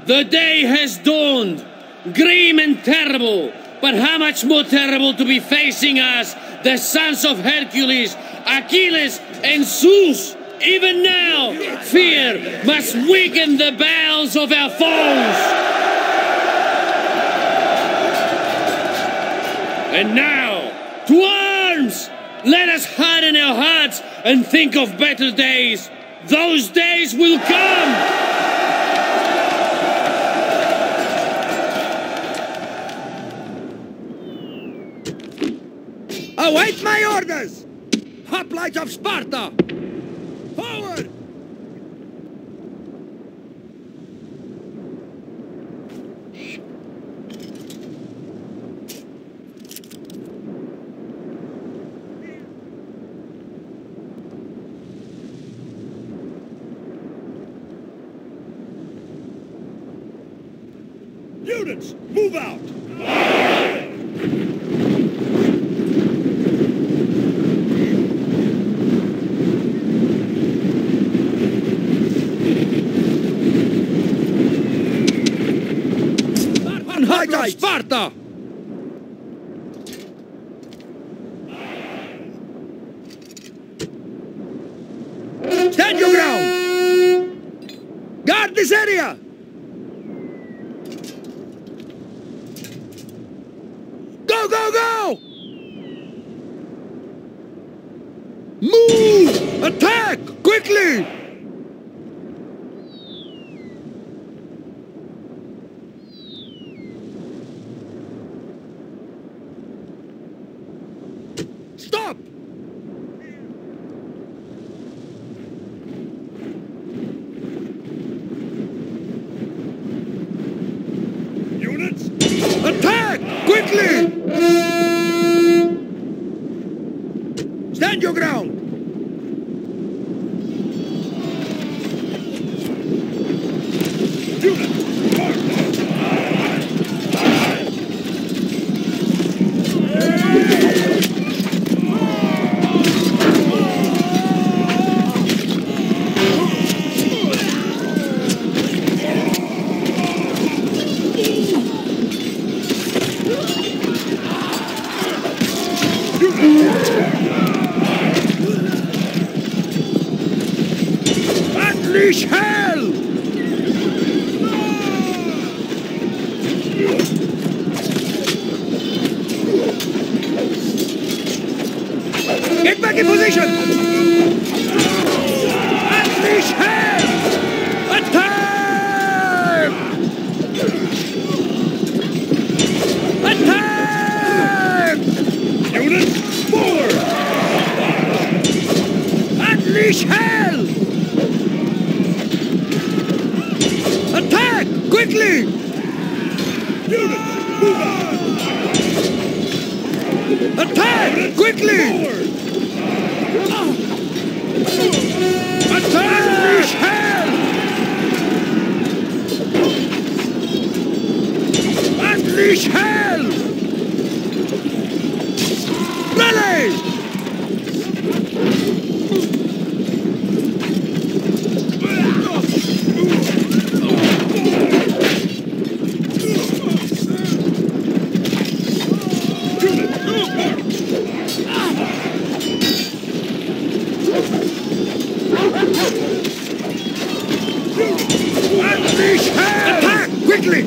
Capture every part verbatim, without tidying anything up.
The day has dawned, grim and terrible, but how much more terrible to be facing us, the sons of Hercules, Achilles and Zeus. Even now, fear must weaken the bowels of our foes. And now, to arms! Let us harden our hearts and think of better days. Those days will come! Await my orders! Hoplites of Sparta! Forward! Units, move out! Hoplites of Sparta! Stand your ground! Guard this area! Go, go, go! Move! Attack! Quickly! Stop! Units! Attack! Quickly! Stand your ground! Units! Unleash hell! Get back in position! Unleash hell! Attack! Attack! Units, forward! Unleash hell! Attack! Quickly! Units, move on! Attack! Quickly! Attack! Unleash hell! Unleash hell! Rally! Unleash hell! Attack! Quickly!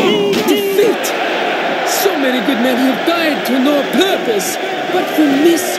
Defeat! So many good men have died to no purpose, but for Miss